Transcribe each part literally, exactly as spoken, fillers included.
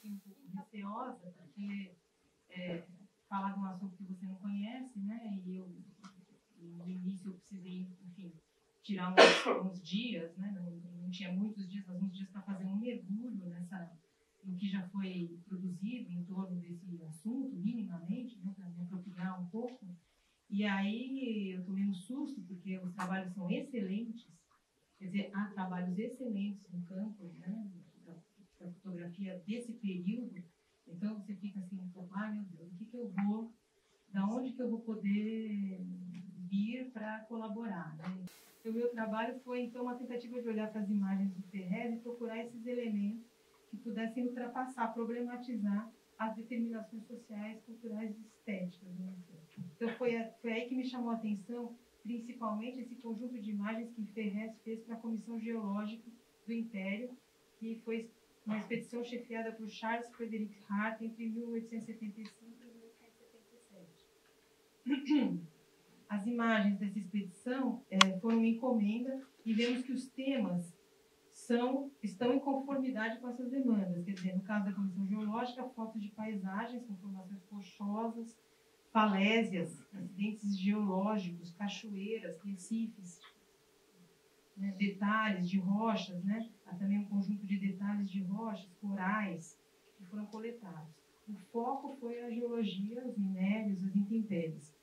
assim, um pouco receosa, porque é, falar de um assunto que você não conhece, né? E eu, no início, eu precisei, enfim, tirar uns, uns dias, né? Não, não tinha muitos dias, mas uns dias para fazer um mergulho nessa, no que já foi produzido em torno desse assunto, minimamente, né? Para me apropriar um pouco. E aí eu tomei um susto, porque os trabalhos são excelentes, quer dizer, há trabalhos excelentes no campo, né, da, da fotografia desse período. Então você fica assim, um pouco, ai meu Deus, o que que eu vou, da onde que eu vou poder vir para colaborar, né? O meu trabalho foi, então, uma tentativa de olhar para as imagens do Ferrez e procurar esses elementos que pudessem ultrapassar, problematizar as determinações sociais, culturais e estéticas, né? Então foi, a, foi aí que me chamou a atenção, principalmente esse conjunto de imagens que Ferrez fez para a Comissão Geológica do Império, que foi uma expedição chefiada por Charles Frederick Hart entre mil oitocentos e setenta e cinco e mil oitocentos e setenta e sete. As imagens dessa expedição é, foram uma encomenda e vemos que os temas são, estão em conformidade com essas demandas. Quer dizer, no caso da Comissão Geológica, fotos de paisagens com formações rochosas, falésias, acidentes geológicos, cachoeiras, recifes, né, detalhes de rochas, né? Há também um conjunto de detalhes de rochas, corais, que foram coletados. O foco foi a geologia, os minérios, as intempéries.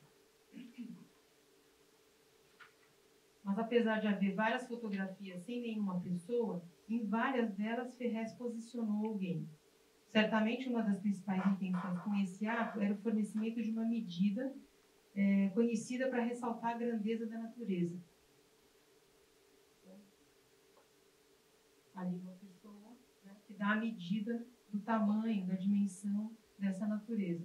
Mas apesar de haver várias fotografias sem nenhuma pessoa, em várias delas Ferrez posicionou alguém. Certamente uma das principais intenções com esse ato era o fornecimento de uma medida é, conhecida para ressaltar a grandeza da natureza. Ali uma pessoa, né, que dá a medida do tamanho, da dimensão dessa natureza.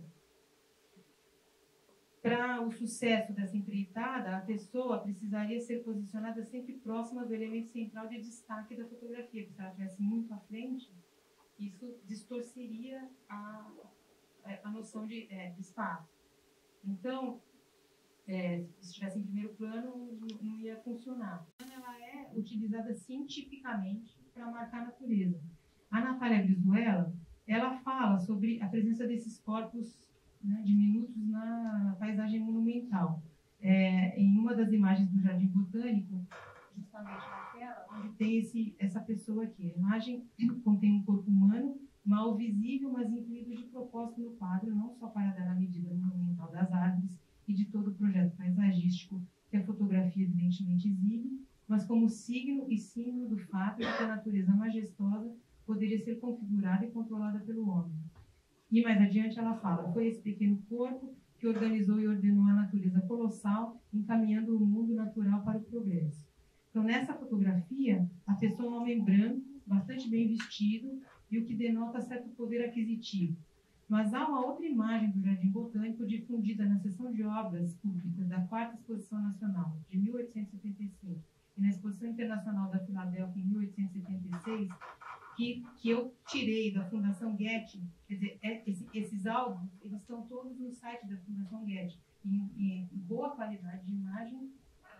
Para o sucesso dessa empreitada, a pessoa precisaria ser posicionada sempre próxima do elemento central de destaque da fotografia, porque se ela estivesse muito à frente, isso distorceria a, a noção de, é, de espaço. Então, é, se estivesse em primeiro plano, não, não ia funcionar. Ela é utilizada cientificamente para marcar a natureza. A Natália Brizuela, ela fala sobre a presença desses corpos, né, diminutos na paisagem monumental. É, em uma das imagens do Jardim Botânico, justamente naquela, onde tem esse, essa pessoa aqui. A imagem contém um corpo humano, mal visível, mas incluído de propósito no quadro, não só para dar a medida monumental das árvores e de todo o projeto paisagístico que a fotografia evidentemente exibe, mas como signo e símbolo do fato de que a natureza majestosa poderia ser configurada e controlada pelo homem. E mais adiante ela fala, foi esse pequeno corpo que organizou e ordenou a natureza colossal, encaminhando o mundo natural para o progresso. Então, nessa fotografia, a pessoa é um homem branco, bastante bem vestido, e o que denota certo poder aquisitivo. Mas há uma outra imagem do Jardim Botânico difundida na seção de obras públicas da quarta Exposição Nacional, de mil oitocentos e setenta e cinco, e na Exposição Internacional da Filadélfia, em mil oitocentos e setenta e seis, que, que eu tirei da Fundação Getty. Quer dizer, é, esse, esses álbuns, eles estão todos no site da Fundação Getty, em, em boa qualidade de imagem.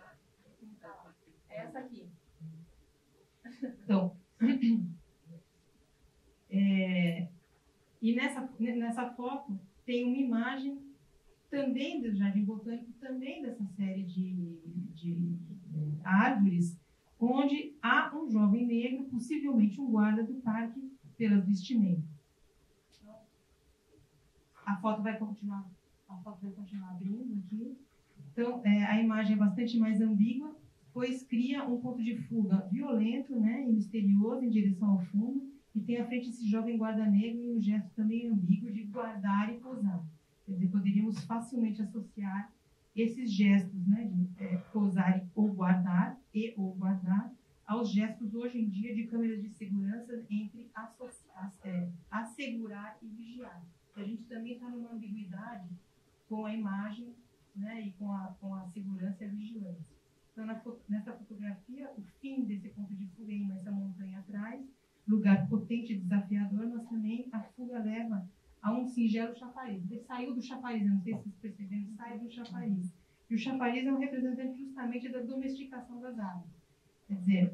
Essa aqui. Então, é, e nessa, nessa foto tem uma imagem também do Jardim Botânico, também dessa série de, de é, árvores, onde há um jovem negro, possivelmente um guarda do parque, pelas vestimentas. A foto vai continuar, a foto vai continuar abrindo aqui. Então, é, a imagem é bastante mais ambígua, pois cria um ponto de fuga violento, né, e misterioso em direção ao fundo, e tem à frente esse jovem guarda negro em um gesto também ambíguo de guardar e posar. Quer dizer, poderíamos facilmente associar esses gestos, né, de é, posar ou guardar, e ou guardar, aos gestos hoje em dia de câmeras de segurança entre associar, é, assegurar e vigiar. A gente também está numa ambiguidade com a imagem, né, e com a, com a segurança e a vigilância. Então, na, nessa fotografia, o fim desse ponto de fuga é essa montanha atrás, lugar potente e desafiador, mas também a fuga leva a um singelo chafariz. Ele saiu do chafariz, eu não sei se vocês perceberam, ele sai do chafariz. E o chafariz é um representante justamente da domesticação das aves. Quer dizer,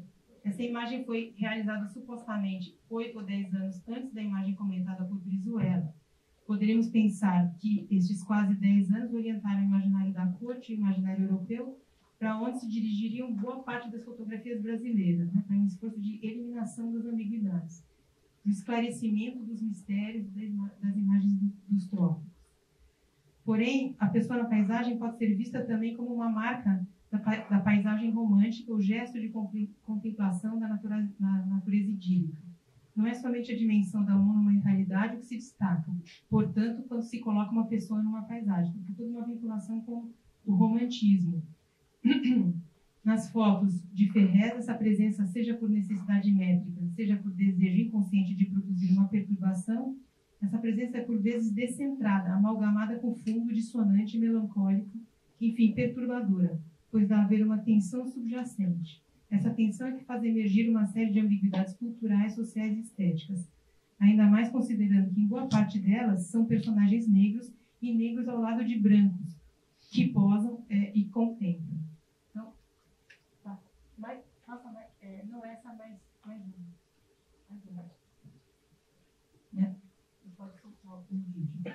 Essa imagem foi realizada supostamente oito ou dez anos antes da imagem comentada por Brizuela. Poderíamos pensar que estes quase dez anos orientaram o imaginário da corte e o imaginário europeu para onde se dirigiriam boa parte das fotografias brasileiras, né, para um esforço de eliminação das ambiguidades, do esclarecimento dos mistérios das imagens dos trópicos. Porém, a pessoa na paisagem pode ser vista também como uma marca da, da paisagem romântica, o gesto de contemplação da natureza, da natureza idílica. Não é somente a dimensão da monumentalidade que se destaca, portanto, quando se coloca uma pessoa numa paisagem, tem toda uma vinculação com o romantismo. Nas fotos de Ferrez, essa presença, seja por necessidade métrica, seja por desejo inconsciente de produzir uma perturbação, essa presença é por vezes descentrada, amalgamada com fundo dissonante e melancólico, enfim, perturbadora, pois dá a haver uma tensão subjacente. Essa tensão é que faz emergir uma série de ambiguidades culturais, sociais e estéticas, ainda mais considerando que, em boa parte delas, são personagens negros e negros ao lado de brancos, que posam é, e contemplam. Então, tá. Mais, nossa, mais, é, não essa, mais, mais uma. Mais uma. É. Pode soltar o vídeo.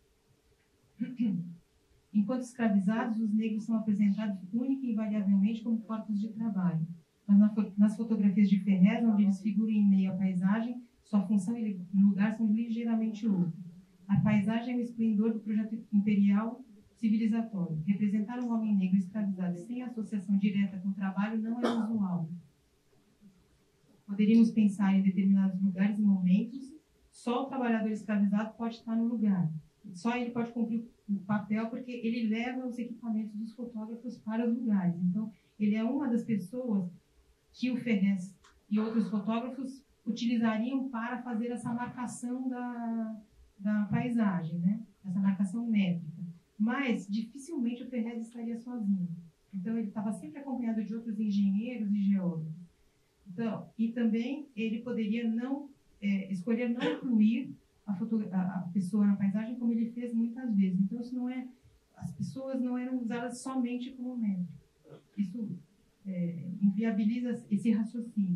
Enquanto escravizados, os negros são apresentados única e invariavelmente como corpos de trabalho. Mas nas fotografias de Ferrez, onde eles figuram em meio à paisagem, sua função e lugar são ligeiramente outros. A paisagem é o esplendor do projeto imperial civilizatório. Representar um homem negro escravizado sem associação direta com o trabalho não é usual. Poderíamos pensar em determinados lugares e momentos, só o trabalhador escravizado pode estar no lugar. Só ele pode cumprir o papel porque ele leva os equipamentos dos fotógrafos para os lugares. Então, ele é uma das pessoas que o Ferrez e outros fotógrafos utilizariam para fazer essa marcação da, da paisagem, né? Essa marcação métrica. Mas, dificilmente, o Ferrez estaria sozinho. Então, ele estava sempre acompanhado de outros engenheiros e geólogos. Então, e também, ele poderia não, é, escolher não incluir a, foto, a, a pessoa na paisagem, como ele fez muitas vezes. Então, isso não é, as pessoas não eram usadas somente como métrico. Isso é, inviabiliza esse raciocínio.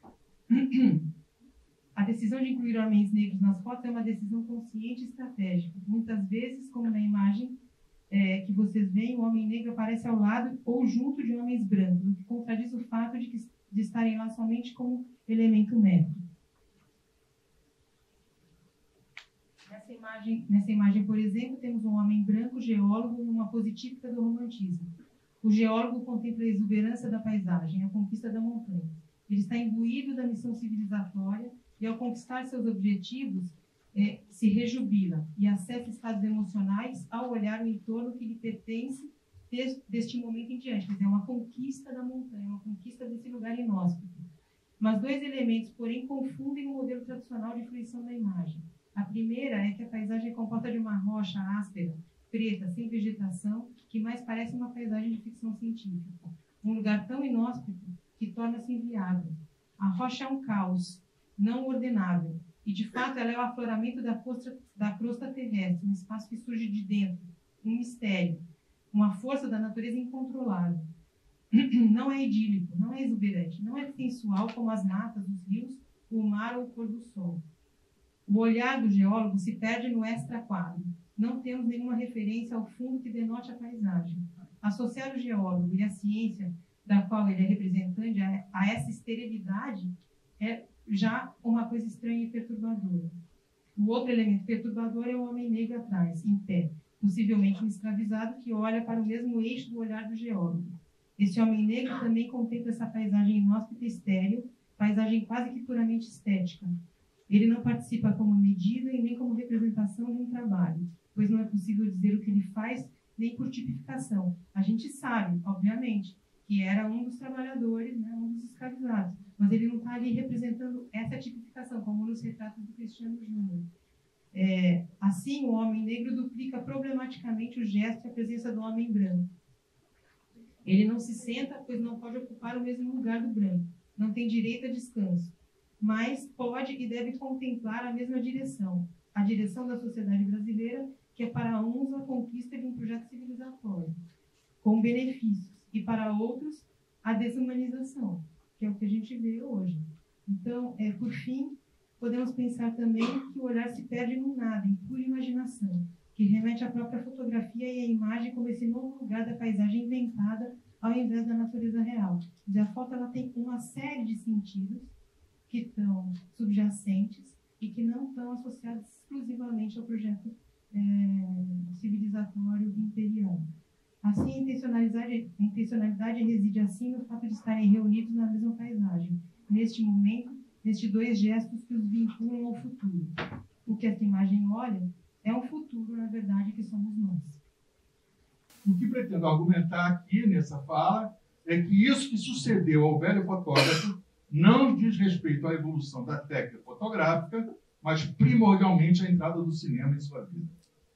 A decisão de incluir homens negros nas fotos é uma decisão consciente e estratégica. Muitas vezes, como na imagem é, que vocês veem, o homem negro aparece ao lado ou junto de homens brancos, o que contradiz o fato de, que, de estarem lá somente como elemento métrico. Nessa imagem, nessa imagem, por exemplo, temos um homem branco, geólogo, numa pose típica do romantismo. O geólogo contempla a exuberância da paisagem, a conquista da montanha. Ele está imbuído da missão civilizatória e, ao conquistar seus objetivos, é, se rejubila e acessa estados emocionais ao olhar o entorno que lhe pertence desde, deste momento em diante. Quer dizer, é uma conquista da montanha, uma conquista desse lugar inóspito. Mas dois elementos, porém, confundem o modelo tradicional de fruição da imagem. A primeira é que a paisagem é composta de uma rocha áspera, preta, sem vegetação, que mais parece uma paisagem de ficção científica. Um lugar tão inóspito que torna-se inviável. A rocha é um caos, não ordenável, e de fato ela é o afloramento da crosta, da crosta terrestre, um espaço que surge de dentro, um mistério, uma força da natureza incontrolável. Não é idílico, não é exuberante, não é sensual como as matas, os rios, o mar ou o pôr do sol. O olhar do geólogo se perde no extraquadro. Não temos nenhuma referência ao fundo que denote a paisagem. Associar o geólogo e a ciência da qual ele é representante a, a essa esterilidade é já uma coisa estranha e perturbadora. O outro elemento perturbador é o homem negro atrás, em pé, possivelmente um escravizado que olha para o mesmo eixo do olhar do geólogo. Esse homem negro também contempla essa paisagem inóspita e estéril, paisagem quase que puramente estética. Ele não participa como medida e nem como representação de um trabalho, pois não é possível dizer o que ele faz nem por tipificação. A gente sabe, obviamente, que era um dos trabalhadores, né, um dos escravizados, mas ele não está ali representando essa tipificação, como nos retratos do Cristiano Júnior. É, assim, o homem negro duplica problematicamente o gesto e a presença do homem branco. Ele não se senta, pois não pode ocupar o mesmo lugar do branco, não tem direito a descanso, mas pode e deve contemplar a mesma direção, a direção da sociedade brasileira, que é para uns a conquista de um projeto civilizatório, com benefícios, e para outros, a desumanização. que é o que a gente vê hoje. Então, é, por fim, podemos pensar também que o olhar se perde no nada, em pura imaginação, que remete à própria fotografia e à imagem como esse novo lugar da paisagem inventada ao invés da natureza real. E a foto ela tem uma série de sentidos que estão subjacentes e que não estão associados exclusivamente ao projeto é, civilizatório imperiano. Assim, a intencionalidade, a intencionalidade reside assim no fato de estarem reunidos na mesma paisagem, neste momento, nestes dois gestos que os vinculam ao futuro. O que essa imagem olha é um futuro, na verdade, que somos nós. O que pretendo argumentar aqui nessa fala é que isso que sucedeu ao velho fotógrafo não diz respeito à evolução da técnica fotográfica, mas primordialmente à entrada do cinema em sua vida.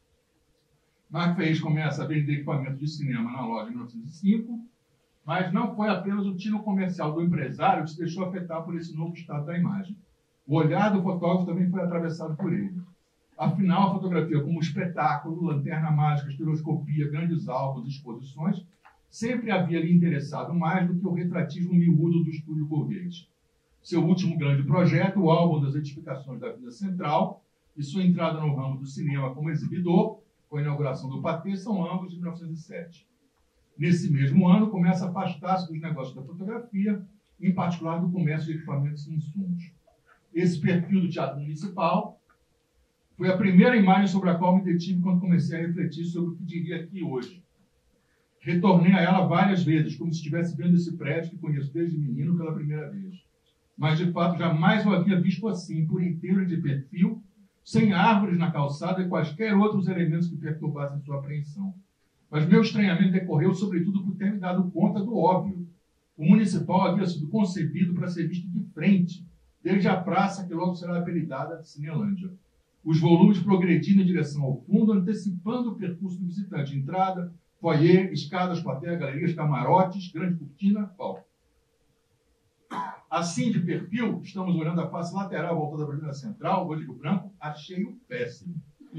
Marc Fez começa a vender equipamento de cinema na loja em mil novecentos e cinco, mas não foi apenas o tino comercial do empresário que se deixou afetar por esse novo estado da imagem. O olhar do fotógrafo também foi atravessado por ele. Afinal, a fotografia como espetáculo, lanterna mágica, estereoscopia, grandes álbuns, exposições, sempre havia lhe interessado mais do que o retratismo miúdo do estúdio burguês. Seu último grande projeto, o álbum das edificações da Vida Central, e sua entrada no ramo do cinema como exibidor, com a inauguração do Pathé, são ambos de mil novecentos e sete. Nesse mesmo ano, começa a afastar-se dos negócios da fotografia, em particular do comércio de equipamentos e insumos. Esse perfil do Teatro Municipal foi a primeira imagem sobre a qual me detive quando comecei a refletir sobre o que diria aqui hoje. Retornei a ela várias vezes, como se estivesse vendo esse prédio que conheço desde menino pela primeira vez. Mas, de fato, jamais o havia visto assim, por inteiro de perfil, sem árvores na calçada e quaisquer outros elementos que perturbassem sua apreensão. Mas meu estranhamento decorreu, sobretudo, por ter me dado conta do óbvio. O Municipal havia sido concebido para ser visto de frente, desde a praça que logo será apelidada de Cinelândia. Os volumes progredindo em direção ao fundo, antecipando o percurso do visitante. Entrada, foyer, escadas, plateia, galerias, camarotes, grande cortina, palco. Assim, de perfil, estamos olhando a face lateral voltada para a Avenida Central, hoje Rio Branco, achei-o péssimo.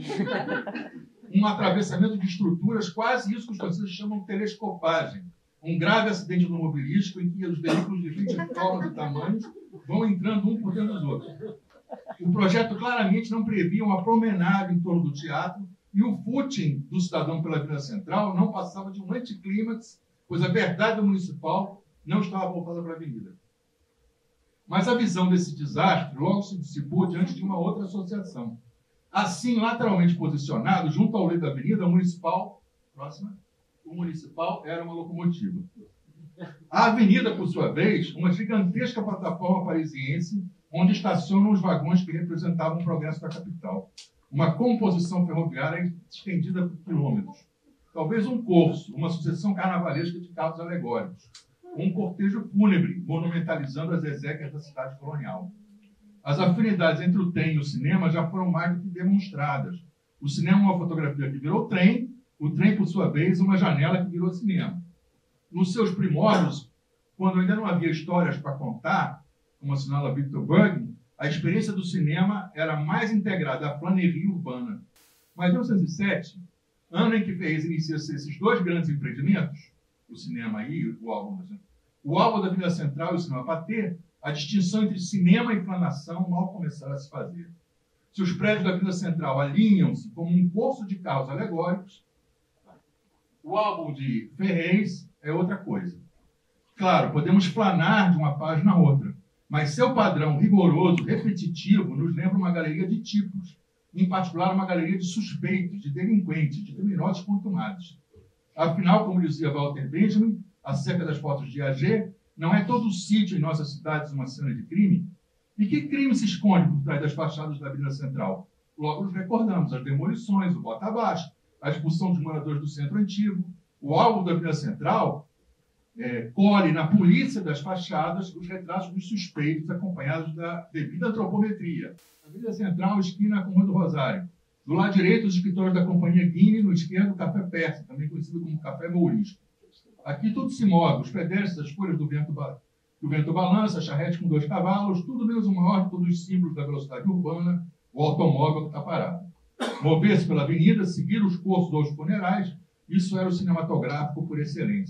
Um atravessamento de estruturas, quase isso que os franceses chamam de telescopagem. Um grave acidente automobilístico em que os veículos de vinte formas e tamanhos vão entrando um por dentro dos outros. O projeto claramente não previa uma promenade em torno do teatro e o footing do cidadão pela Avenida Central não passava de um anticlímax, pois a verdade municipal não estava voltada para a avenida. Mas a visão desse desastre logo se dissipou diante de uma outra associação. Assim, lateralmente posicionado, junto ao leito da avenida, o municipal, próxima, o municipal era uma locomotiva. A avenida, por sua vez, uma gigantesca plataforma parisiense, onde estacionam os vagões que representavam o progresso da capital. Uma composição ferroviária estendida por quilômetros. Talvez um corso, uma sucessão carnavalesca de carros alegóricos. Um cortejo fúnebre, monumentalizando as exéquias da cidade colonial. As afinidades entre o trem e o cinema já foram mais do que demonstradas. O cinema é uma fotografia que virou trem, o trem, por sua vez, uma janela que virou cinema. Nos seus primórdios, quando ainda não havia histórias para contar, como assinala Victor Bergman, a experiência do cinema era mais integrada à flaneria urbana. Mas em mil novecentos e sete, ano em que Ferrez inicia esses dois grandes empreendimentos, o cinema e o álbum, o álbum da Avenida Central e o cinema Pathé, a distinção entre cinema e planação mal começaram a se fazer. Se os prédios da Avenida Central alinham-se como um corso de carros alegóricos, o álbum de Ferrez é outra coisa. Claro, podemos planar de uma página a outra, mas seu padrão rigoroso, repetitivo, nos lembra uma galeria de tipos, em particular uma galeria de suspeitos, de delinquentes, de criminosos contumados. Afinal, como dizia Walter Benjamin, acerca das fotos de A G, não é todo o sítio em nossas cidades uma cena de crime? E que crime se esconde por trás das fachadas da Avenida Central? Logo nos recordamos as demolições, o bota abaixo, a expulsão dos moradores do centro antigo. O álbum da Avenida Central é, colhe na polícia das fachadas os retratos dos suspeitos acompanhados da devida antropometria. Avenida Central, esquina com o Rua do Rosário. Do lado direito, os escritórios da Companhia Guine, no esquerdo, o Café Persa, também conhecido como Café Mourisco. Aqui tudo se move, os pedestres, as folhas do vento, do vento balança, a charrete com dois cavalos, tudo menos o maior de todos os símbolos da velocidade urbana, o automóvel que está parado. Mover-se pela avenida, seguir os cursos aos funerais, isso era o cinematográfico por excelência.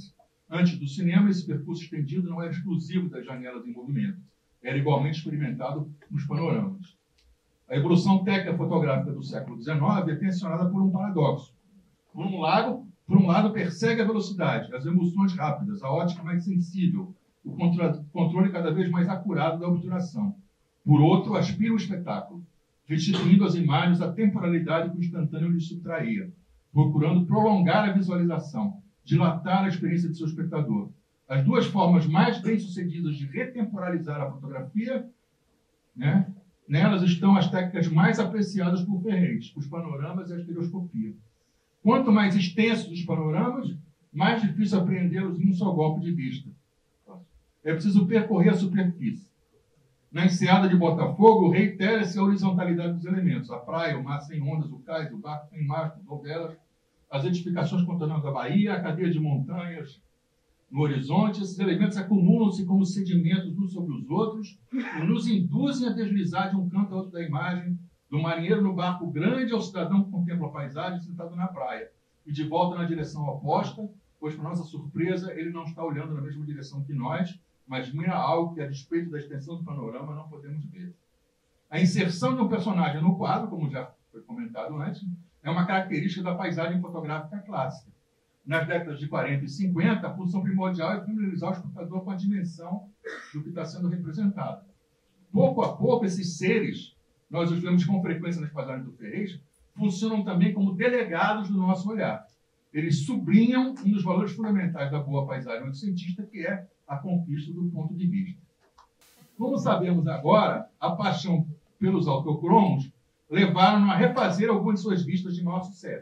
Antes do cinema, esse percurso estendido não era exclusivo das janelas em movimento. Era igualmente experimentado nos panoramas. A evolução técnica fotográfica do século dezenove é tensionada por um paradoxo. Por um lado, por um lado persegue a velocidade, as emoções rápidas, a ótica mais sensível, o controle cada vez mais acurado da obturação. Por outro, aspira o espetáculo, restituindo às imagens a temporalidade que o instantâneo lhe subtraía, procurando prolongar a visualização, dilatar a experiência de seu espectador. As duas formas mais bem-sucedidas de retemporalizar a fotografia, né, nelas estão as técnicas mais apreciadas por Ferrez, os panoramas e a estereoscopia. Quanto mais extensos os panoramas, mais difícil apreendê-los em um só golpe de vista. É preciso percorrer a superfície. Na enseada de Botafogo, reitera-se a horizontalidade dos elementos. A praia, o mar sem ondas, o cais, o barco sem mastro, novelas, as edificações contornando a Bahia, a cadeia de montanhas no horizonte. Esses elementos acumulam-se como sedimentos uns sobre os outros e nos induzem a deslizar de um canto a outro da imagem, do marinheiro no barco grande ao cidadão que contempla a paisagem sentado na praia, e de volta na direção oposta, pois, para nossa surpresa, ele não está olhando na mesma direção que nós, mas mira algo que, a despeito da extensão do panorama, não podemos ver. A inserção de um personagem no quadro, como já foi comentado antes, é uma característica da paisagem fotográfica clássica. Nas décadas de quarenta e cinquenta, a função primordial é familiarizar o espectador com a dimensão do que está sendo representado. Pouco a pouco, esses seres, nós os vemos com frequência nas paisagens do Ferrez, funcionam também como delegados do nosso olhar. Eles sublinham um dos valores fundamentais da boa paisagem oitocentista, que é a conquista do ponto de vista. Como sabemos agora, a paixão pelos autocromos levaram-no a refazer algumas de suas vistas de maior sucesso.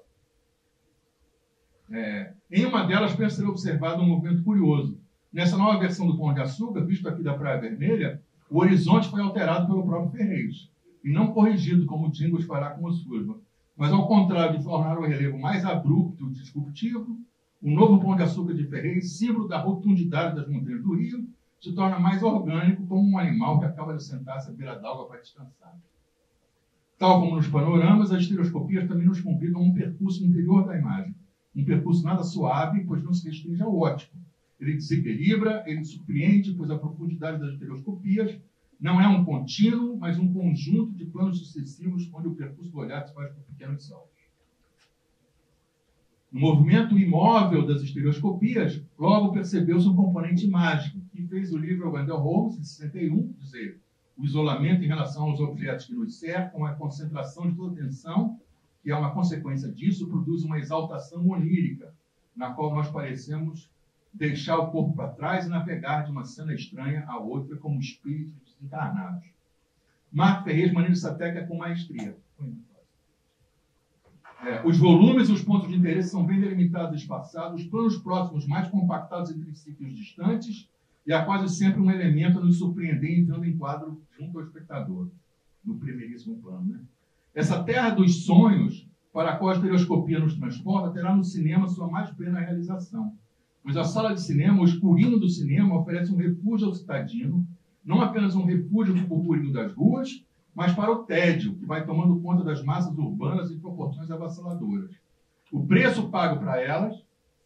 É, em uma delas, penso ter observado um movimento curioso. Nessa nova versão do Pão de Açúcar, visto aqui da Praia Vermelha, o horizonte foi alterado pelo próprio Ferrez, e não corrigido, como o Dingos fará com o Surba, mas, ao contrário de tornar o relevo mais abrupto e disruptivo, o novo Pão de Açúcar de Ferrez, símbolo da rotundidade das montanhas do Rio, se torna mais orgânico, como um animal que acaba de sentar-se à beira d'água para descansar. Tal como nos panoramas, as estereoscopias também nos convidam a um percurso interior da imagem, um percurso nada suave, pois não se restringe ao óptico. Ele desequilibra, ele surpreende, pois a profundidade das estereoscopias não é um contínuo, mas um conjunto de planos sucessivos, onde o percurso do olhar se faz por pequenos saltos. No movimento imóvel das estereoscopias, logo percebeu-se um componente mágico, que fez o livro Wendell Holmes, de sessenta e um, dizer: o isolamento em relação aos objetos que nos cercam, a concentração de toda a atenção, que é uma consequência disso, produz uma exaltação onírica, na qual nós parecemos deixar o corpo para trás e navegar de uma cena estranha a outra como espíritos desencarnados. Marco Ferrez maneja essa técnica com maestria. É, os volumes e os pontos de interesse são bem delimitados e espaçados, os planos próximos mais compactados entre si que os distantes, e há quase sempre um elemento a nos surpreender entrando em quadro junto ao espectador, no primeiríssimo plano. Né? Essa terra dos sonhos, para a qual a estereoscopia nos transporta, terá no cinema sua mais plena realização. Pois a sala de cinema, o escurinho do cinema, oferece um refúgio ao citadino, não apenas um refúgio do burburinho das ruas, mas para o tédio, que vai tomando conta das massas urbanas em proporções avassaladoras. O preço pago para elas,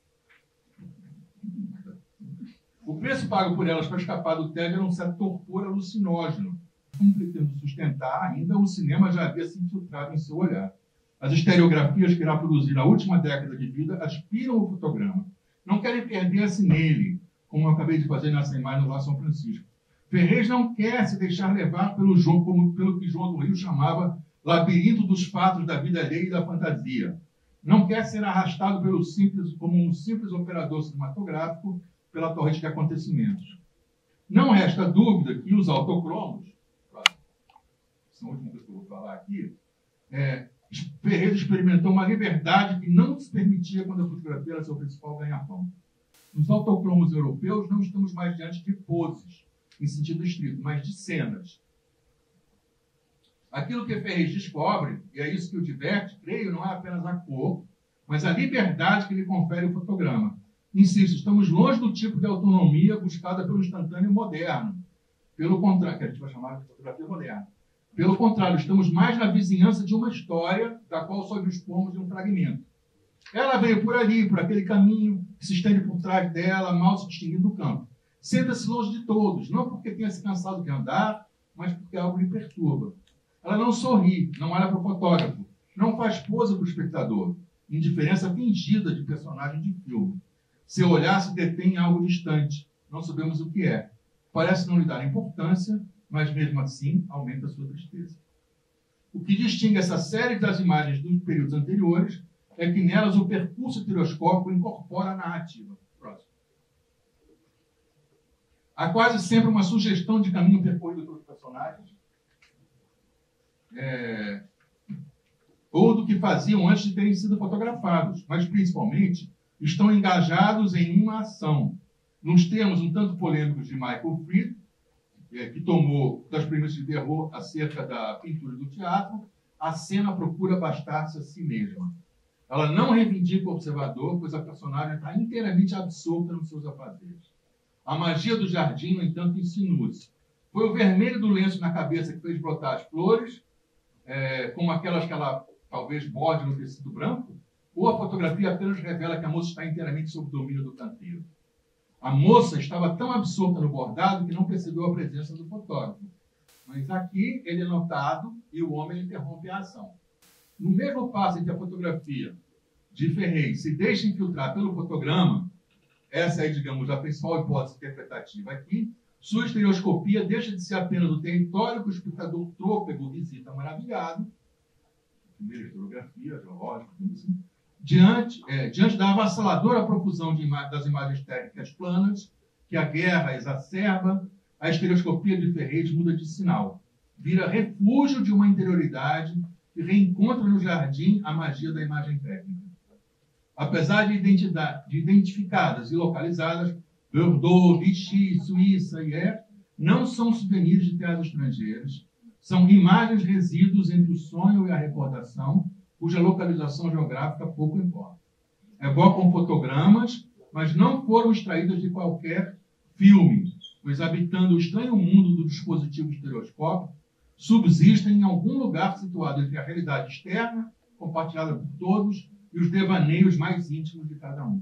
o preço pago por elas para escapar do tédio era um certo torpor alucinógeno. Pretendo sustentar, ainda o cinema já havia se infiltrado em seu olhar. As estereografias que irá produzir na última década de vida aspiram o fotograma. Não querem perder-se nele, como eu acabei de fazer nessa imagem lá em São Francisco. Ferrez não quer se deixar levar pelo, João, como, pelo que João do Rio chamava labirinto dos fatos da vida alheia e da fantasia. Não quer ser arrastado pelo simples, como um simples operador cinematográfico pela torrente de acontecimentos. Não resta dúvida que os autocromos, essa última coisa que eu vou falar aqui, é, Ferrez experimentou uma liberdade que não se permitia quando a fotografia era seu principal ganha-pão. Nos autocromos europeus, não estamos mais diante de poses, em sentido estrito, mas de cenas. Aquilo que Ferrez descobre, e é isso que o diverte, creio, não é apenas a cor, mas a liberdade que lhe confere o fotograma. Insisto, estamos longe do tipo de autonomia buscada pelo instantâneo moderno, pelo contrário, que a gente vai chamar de fotografia moderna. Pelo contrário, estamos mais na vizinhança de uma história da qual só dispomos de um fragmento. Ela veio por ali, por aquele caminho que se estende por trás dela, mal se distinguindo do campo. Senta-se longe de todos, não porque tenha se cansado de andar, mas porque algo lhe perturba. Ela não sorri, não olha para o fotógrafo, não faz pose para o espectador. Indiferença fingida de personagem de filme. Seu olhar se detém em algo distante, não sabemos o que é. Parece não lhe dar importância, mas mesmo assim aumenta a sua tristeza. O que distingue essa série das imagens dos períodos anteriores é que nelas o percurso estereoscópico incorpora a narrativa. Próximo. Há quase sempre uma sugestão de caminho percorrido pelos personagens, é, ou do que faziam antes de terem sido fotografados, mas principalmente estão engajados em uma ação. Nos termos um tanto polêmicos de Michael Fried, é, que tomou das premissas de terror acerca da pintura do teatro, a cena procura bastar-se a si mesma. Ela não reivindica o observador, pois a personagem está inteiramente absorta nos seus afazeres. A magia do jardim, no entanto, insinua-se. Foi o vermelho do lenço na cabeça que fez brotar as flores, é, como aquelas que ela talvez borde no tecido branco, ou a fotografia apenas revela que a moça está inteiramente sob o domínio do canteiro. A moça estava tão absorta no bordado que não percebeu a presença do fotógrafo. Mas aqui ele é notado e o homem interrompe a ação. No mesmo passo em que a fotografia de Ferrez se deixa infiltrar pelo fotograma, essa é, digamos, a principal hipótese interpretativa aqui, sua estereoscopia deixa de ser apenas o território que o espectador trôpego visita maravilhado, primeira historiografia, geológica, tudo assim, diante, é, diante da avassaladora profusão de ima das imagens técnicas planas, que a guerra exacerba, a estereoscopia de Ferrez muda de sinal, vira refúgio de uma interioridade que reencontra no jardim a magia da imagem técnica. Apesar de, identidade, de identificadas e localizadas, Bordeaux, Vichy, Suíça e Air não são souvenirs de terras estrangeiras, são imagens resíduos entre o sonho e a recordação, cuja localização geográfica pouco importa. Evocam fotogramas, mas não foram extraídas de qualquer filme, pois, habitando o estranho mundo do dispositivo estereoscópico, subsistem em algum lugar situado entre a realidade externa, compartilhada por todos, e os devaneios mais íntimos de cada um.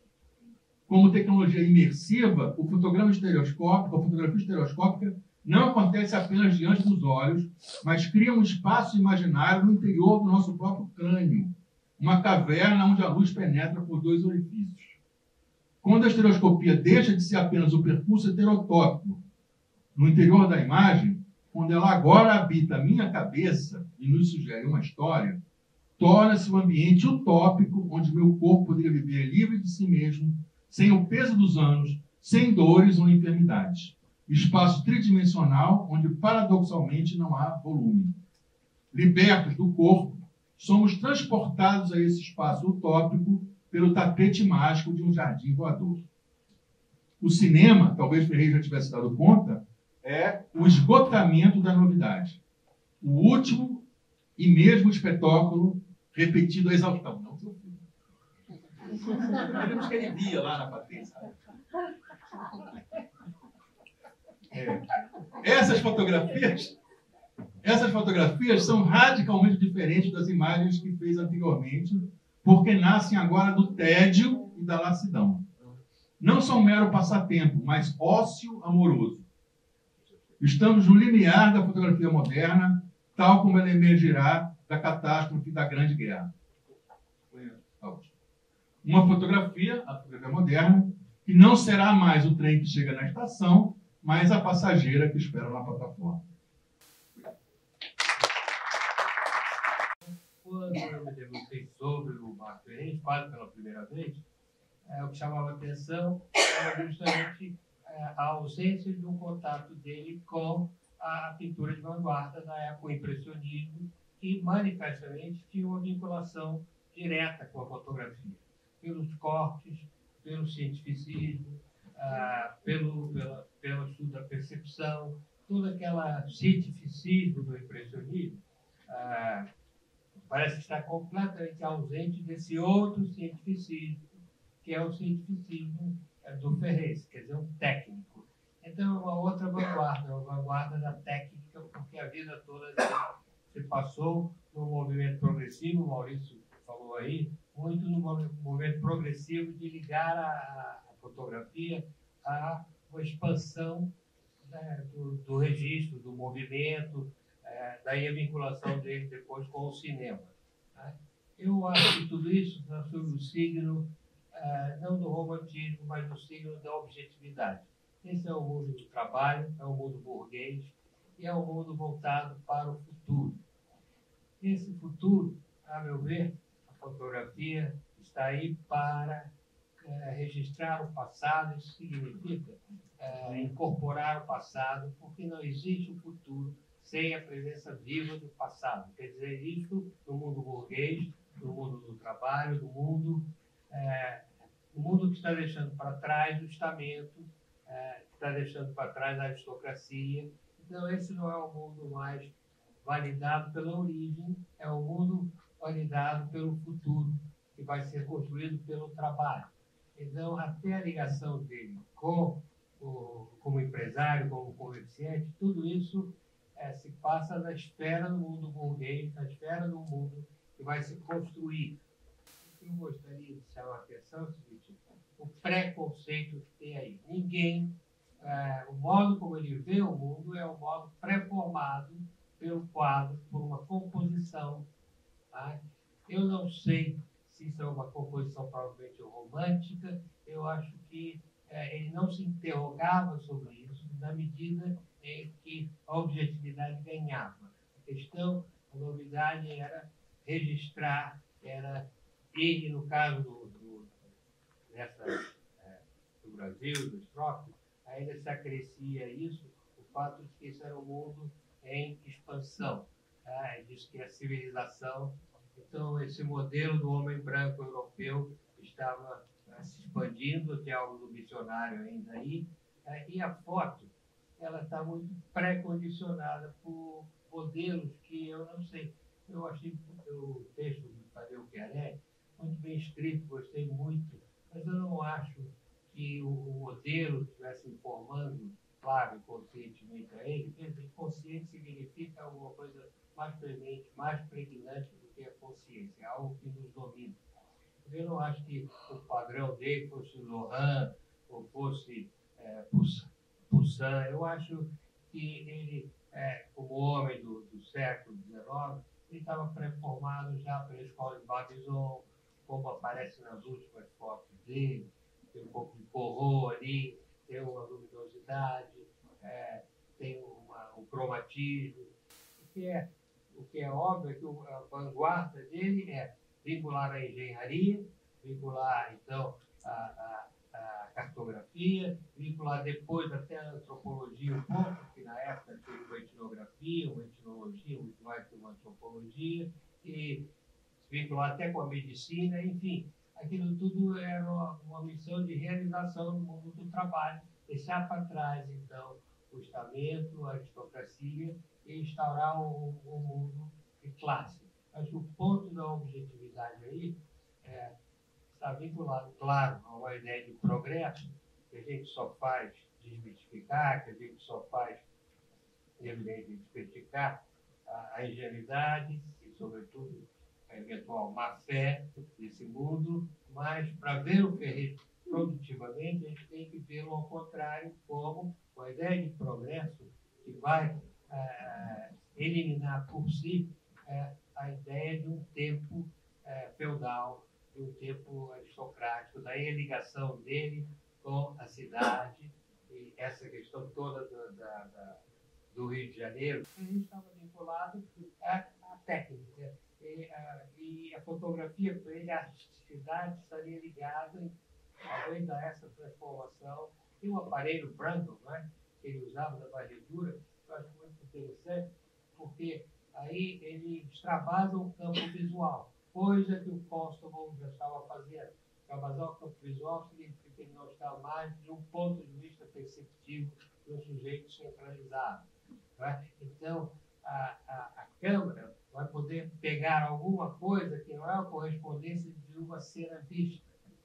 Como tecnologia imersiva, o fotograma estereoscópico, a fotografia estereoscópica não acontece apenas diante dos olhos, mas cria um espaço imaginário no interior do nosso próprio crânio, uma caverna onde a luz penetra por dois orifícios. Quando a estereoscopia deixa de ser apenas o percurso heterotópico no interior da imagem, quando ela agora habita a minha cabeça e nos sugere uma história, torna-se um ambiente utópico onde meu corpo poderia viver livre de si mesmo, sem o peso dos anos, sem dores ou enfermidades. Espaço tridimensional onde, paradoxalmente, não há volume. Libertos do corpo, somos transportados a esse espaço utópico pelo tapete mágico de um jardim voador. O cinema, talvez Ferrez já tivesse dado conta, é o esgotamento da novidade. O último e mesmo espetáculo repetido a exaustão. Não, seu filho. Queremos que ele via lá na Patrícia. É. Essas fotografias, essas fotografias são radicalmente diferentes das imagens que fez anteriormente, porque nascem agora do tédio e da lassidão. Não são mero passatempo, mas ócio amoroso. Estamos no limiar da fotografia moderna, tal como ela emergirá da catástrofe da Grande Guerra. Uma fotografia, a fotografia moderna, que não será mais o trem que chega na estação, mas a passageira que espera na plataforma. Quando eu me debrucei sobre o Mark Ferrez, quase pela primeira vez, é, o que chamava a atenção era justamente é, a ausência de um contato dele com a pintura de vanguarda da época, o impressionismo, que manifestamente tinha uma vinculação direta com a fotografia, pelos cortes, pelo cientificismo, ah, pelo, pela, pelo estudo da percepção, todo aquele cientificismo do impressionismo, ah, parece estar completamente ausente desse outro cientificismo, que é o cientificismo do Ferrez, quer dizer, um técnico. Então, é uma outra vanguarda, uma vanguarda da técnica, porque a vida toda se passou no movimento progressivo, o Maurício falou aí, muito no movimento progressivo de ligar a, a fotografia a uma expansão, né, do, do registro, do movimento, é, daí a vinculação dele depois com o cinema. Né? Eu acho que tudo isso está sob o signo, é, não do romantismo, mas do signo da objetividade. Esse é o mundo do trabalho, é o mundo burguês e é o mundo voltado para o futuro. Esse futuro, a meu ver, a fotografia está aí para é, registrar o passado. Isso significa é, incorporar o passado, porque não existe o futuro sem a presença viva do passado. Quer dizer, isso no mundo burguês, no mundo do trabalho, no mundo, é, no mundo que está deixando para trás o estamento, é, que está deixando para trás a aristocracia. Então, esse não é o mundo mais validado pela origem, é o mundo validado pelo futuro, que vai ser construído pelo trabalho. Então, até a ligação dele com o, como empresário, como comerciante, tudo isso é, se passa na esfera do mundo burguês, na esfera do mundo que vai se construir. O que eu gostaria de chamar a atenção é o seguinte: o preconceito que tem aí. Ninguém, é, o modo como ele vê o mundo é um modo pré-formado pelo quadro, por uma composição. Tá? Eu não sei se isso é uma composição provavelmente romântica. Eu acho que é, ele não se interrogava sobre isso na medida em que a objetividade ganhava. A questão, a novidade era registrar, era ele, no caso do, do, dessa, é, do Brasil, dos trópicos, ainda se acrescia isso, o fato de que esse era um mundo em expansão. Tá? Diz que a civilização, então esse modelo do homem branco europeu estava, né, se expandindo, tem algo do missionário ainda aí, né? E a foto, ela está muito pré-condicionada por modelos que eu não sei. Eu achei o texto do Tadeu Chiarelli muito bem escrito, gostei muito, mas eu não acho que o, o modelo estivesse informando, claro, conscientemente a ele. Consciente significa alguma coisa mais premente, mais pregnante do que a consciência, é algo que nos domina. Eu não acho que o padrão dele fosse Lohan ou fosse é, Poussin. Eu acho que ele, é, como homem do, do século dezenove, ele estava pré-formado já pela escola de Barbizon, como aparece nas últimas fotos dele, tem um pouco de Corot ali, tem uma luminosidade, é, tem uma, um cromatismo. O que, é, o que é óbvio é que a vanguarda dele é vincular a engenharia, vincular, então, a, a, a cartografia, vincular depois até a antropologia um pouco, que na época teve uma etnografia, uma etnologia, muito mais que uma antropologia, e vincular até com a medicina, enfim. Aquilo tudo era uma, uma missão de realização no mundo do trabalho, deixar para trás, então, o estamento, a aristocracia e instaurar um, um mundo de classe. Acho que o ponto da objetividade aí é, está vinculado, claro, a uma ideia de progresso, que a gente só faz desmistificar, que a gente só faz, evidentemente, desmistificar a, a ingenuidade e, sobretudo, a eventual má-fé desse mundo, mas para ver o Ferreira produtivamente, a gente tem que vê-lo ao contrário, como uma ideia de progresso que vai é, eliminar por si é, a ideia de um tempo é, feudal, de um tempo aristocrático, daí a ligação dele com a cidade e essa questão toda do, da, da, do Rio de Janeiro. A gente estava vinculado à, à técnica. E a, e a fotografia, para ele, a artisticidade estaria ligada, talvez, a essa transformação. E o aparelho Brandon, né, que ele usava da varredura, eu acho muito interessante, porque aí ele extravasa o campo visual, coisa que o Constable já estava fazendo. Extravasar o campo visual significa que ele não está mais de um ponto de vista perceptivo de um sujeito centralizado. Né? Então, a, a, a câmera vai poder pegar alguma coisa que não é a correspondência de uma cena vista.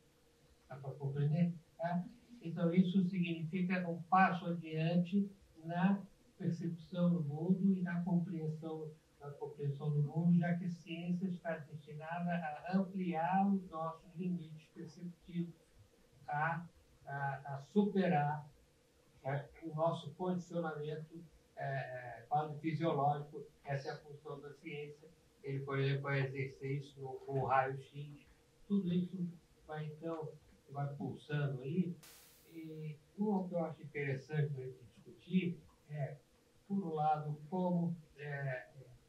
Dá para compreender? Tá? Então, isso significa um passo adiante na percepção do mundo e na compreensão da compreensão do mundo, já que a ciência está destinada a ampliar os nossos limites perceptivos, a, a, a superar é, o nosso condicionamento é, quase fisiológico. Essa é a função da ciência. Ele, por exemplo, vai exercer isso no, com o raio-x. Tudo isso vai, então, vai pulsando aí. E o que eu acho interessante a gente discutir é, por um lado, como é,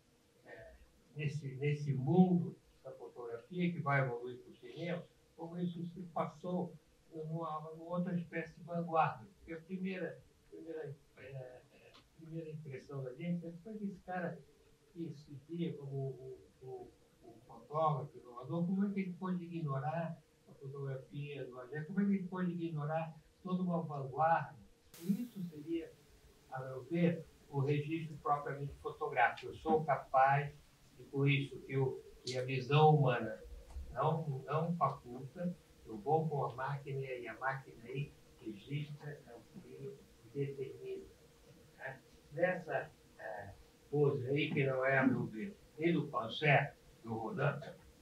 é, nesse, nesse mundo da fotografia, que vai evoluir para o cinema, como isso se passou numa, numa outra espécie de vanguarda. Porque a primeira, primeira, é, é, primeira impressão da gente é que esse cara que se via como o, o, o fotógrafo, o inovador, como é que ele pode ignorar a fotografia do Agé, como é que ele pode ignorar toda uma vanguarda? E isso seria, a meu ver, o registro propriamente fotográfico. Eu sou capaz, e por isso que, eu, que a visão humana não, não faculta, eu vou com a máquina e a máquina aí registra, amplia e determina. Né? Nessa é, pose aí, que não é, a meu ver, nem do Pancher, do Rodin,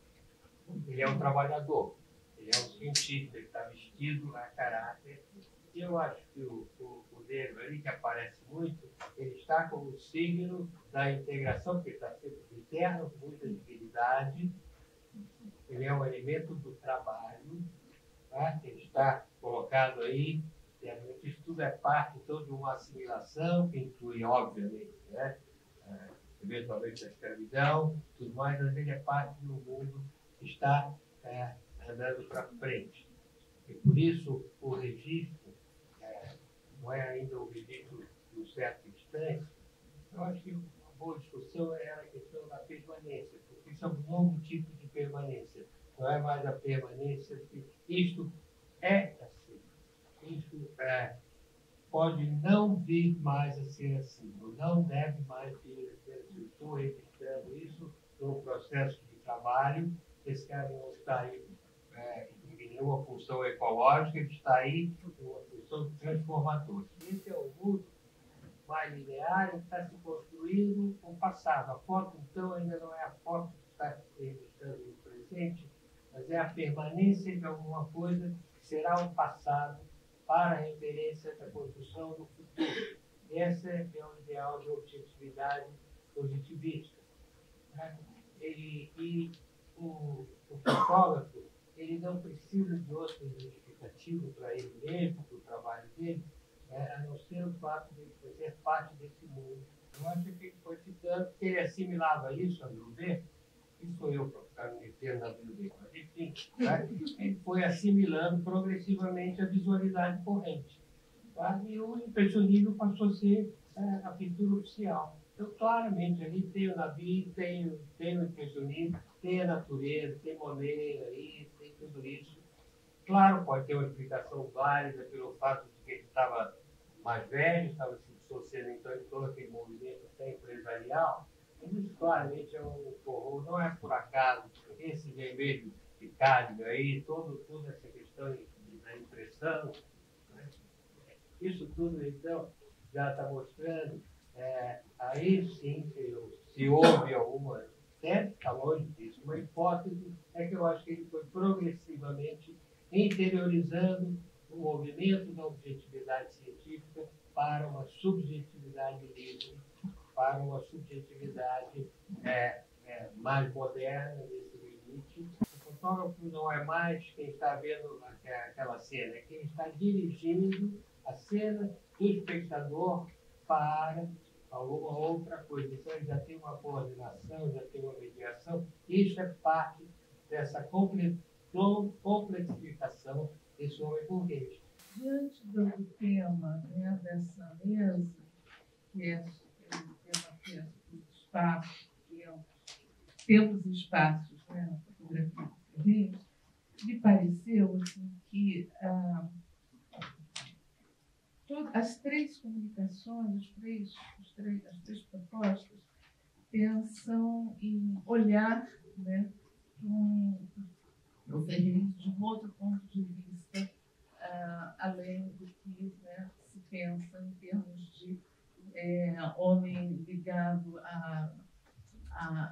ele é um trabalhador, ele é um cientista, ele está vestido a caráter. E eu acho que o, o, o negro ali, que aparece muito, ele está como signo da integração, porque ele está sempre interno, com muita dignidade. Ele é um elemento do trabalho, tá? Ele está colocado aí, isso tudo é parte então, de uma assimilação, que inclui, obviamente, né? É, eventualmente a escravidão, tudo mais, mas ele é parte do mundo que está é, andando para frente. E por isso o registro é, não é ainda o registro de um certo instante. Eu acho que uma boa discussão era a questão da permanência, porque isso é um novo tipo de permanência. Não é mais a permanência que isto é assim. Isto é, pode não vir mais a ser assim, ou não deve mais vir a ser assim. Estou registrando isso no processo de trabalho. Esse cara não está aí é, em nenhuma função ecológica, ele está aí em uma função transformadora. Esse é o mundo mais linear, está se construindo com o passado. A foto, então, ainda não é a foto que está se registrando no presente, mas é a permanência de alguma coisa que será um passado para a referência da construção do futuro. Esse é o ideal de objetividade positivista. Né? Ele, e o, o fotógrafo, ele não precisa de outro justificativo para ele mesmo, para o trabalho dele, é, a não ser o fato de ele fazer parte desse mundo. Eu acho que ele foi ficando, que ele assimilava isso, a meu ver, quem sou eu para ficar me metendo na vida dele, mas enfim, né? Ele foi assimilando progressivamente a visualidade corrente. Tá? E o impressionismo passou a ser é, a pintura oficial. Então, claramente, ali tem o navio, tem, tem o impressionismo, tem a natureza, tem Monet aí, tem tudo isso. Claro, pode ter uma explicação válida pelo fato de que ele estava mais velho, estava se dissociando então de todo aquele movimento até empresarial. Mas isso claramente é um horror, não é por acaso. Esse vermelho de cádmio aí, todo, toda essa questão da impressão, né? Isso tudo então já está mostrando. É, aí sim, se, se houve alguma, até está longe disso, uma hipótese é que eu acho que ele foi progressivamente interiorizando o movimento da objetividade científica para uma subjetividade livre, para uma subjetividade é, é, mais moderna nesse limite. O fotógrafo não é mais quem está vendo aquela cena, é quem está dirigindo a cena do espectador para alguma outra coisa. Então, ele já tem uma coordenação, já tem uma mediação. Isso é parte dessa complexificação desse homem burguês. Diante do tema, né, dessa mesa, que é o tema que é os espaços, tempos, tempos e espaços, né, na fotografia diferente, me pareceu assim, que ah, todas, as três comunicações, os três, os três, as três propostas, pensam em olhar, né, um, o Ferreiros de um outro ponto de vista, uh, além do que, né, se pensa em termos de é, homem ligado a, a,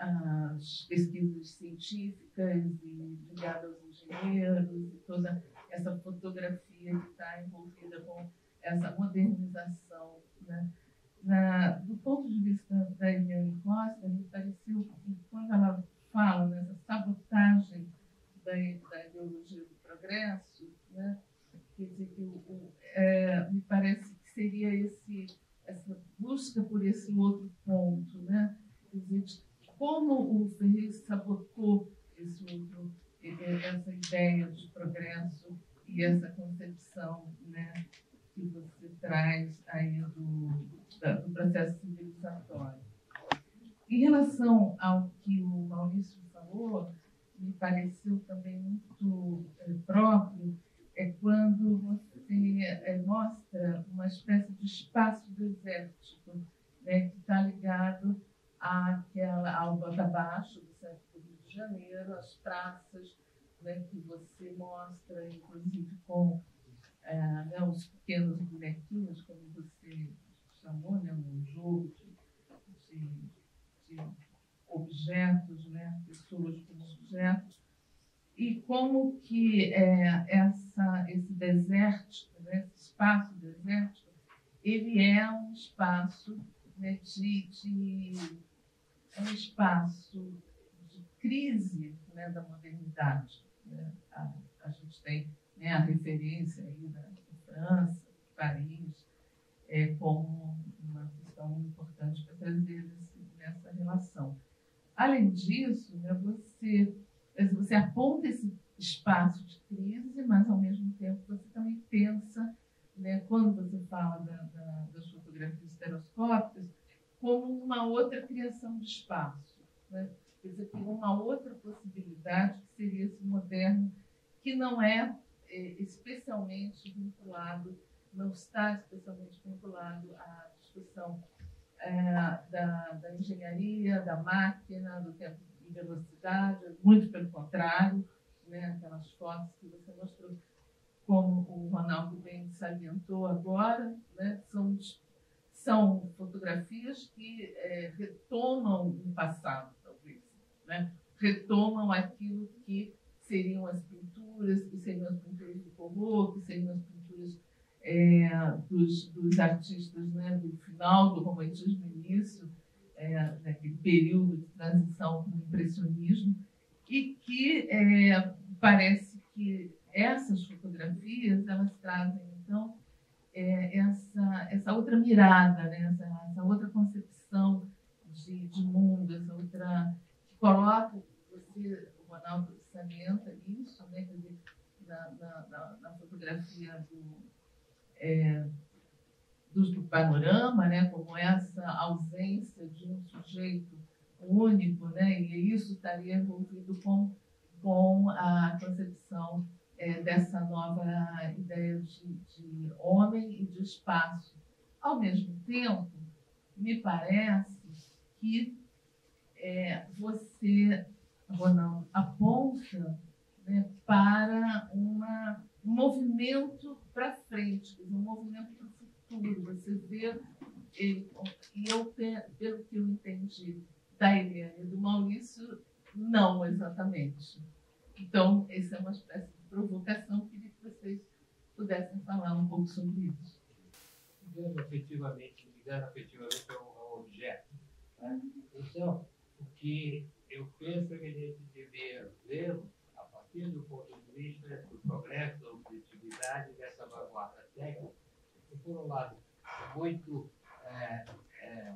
as pesquisas científicas e ligadas aos engenheiros e toda essa fotografia que está envolvida com essa modernização, né? Na, do ponto de vista da Eliane Costa, me pareceu que quando ela fala nessa sabotagem da, da ideologia do progresso, né? Quer dizer que o, o, é, me parece que seria esse, essa busca por esse outro ponto, né? Quer dizer, como o Freire sabotou esse outro, essa ideia de progresso e essa concepção, né, que você traz aí do, da, do processo civilizatório. Em relação ao que o Maurício falou, me pareceu também muito é, próprio, é quando você é, mostra uma espécie de espaço desértico, né, que está ligado àquela, ao Bota Abaixo do centro do Rio de Janeiro, as praças, né, que você mostra, inclusive, com é, né, os pequenos bonequinhos, como você chamou, né, um jogo de, de, de objetos, né, pessoas como objetos, e como que é, essa, esse desértico, né, esse espaço desértico, ele é um espaço, né, de, de é um espaço de crise, né, da modernidade, né? A, a gente tem, né, a referência aí da, da França, de Paris, é, como uma questão importante para trazer esse, nessa relação. Além disso, né, você, você aponta esse espaço de crise, mas, ao mesmo tempo, você também pensa, né, quando você fala da, da, das fotografias estereoscópicas, como uma outra criação de espaço, né? Quer dizer, tem uma outra possibilidade que seria esse moderno, que não é, é especialmente vinculado, não está especialmente vinculado à discussão é, da, da engenharia, da máquina, do tempo de velocidade, muito pelo contrário, né? Aquelas fotos que você mostrou, como o Ronaldo bem salientou agora, né? São São fotografias que é, retomam um passado, talvez, né? Retomam aquilo que seriam as pinturas, que seriam as pinturas do Corot, que seriam as pinturas é, dos, dos artistas, né, do final do romantismo e início, é, naquele período de transição para o impressionismo, e que é, parece que essas fotografias, elas trazem, então, É, essa, essa outra mirada, né? essa, essa outra concepção de, de mundo, essa outra que coloca, você, o Ronaldo salienta isso, né? Quer dizer, na, na, na, na fotografia do, é, do, do panorama, né? Como essa ausência de um sujeito único, né? E isso estaria envolvido com, com a concepção É, dessa nova ideia de, de homem e de espaço. Ao mesmo tempo, me parece que é, você, Ronaldo, aponta, né, para uma, um movimento para frente, um movimento para o futuro. Você vê, ele, e eu, pelo que eu entendi da Eliane e do Maurício, não exatamente. Então, essa é uma espécie de provocação, queria que vocês pudessem falar um pouco sobre isso. Ligando afetivamente, ligando afetivamente ao, ao objeto. Né? Então, o que eu penso é que a gente deveria vê-lo a partir do ponto de vista do progresso, da objetividade, dessa vanguarda técnica, que, por um lado, é muito é, é,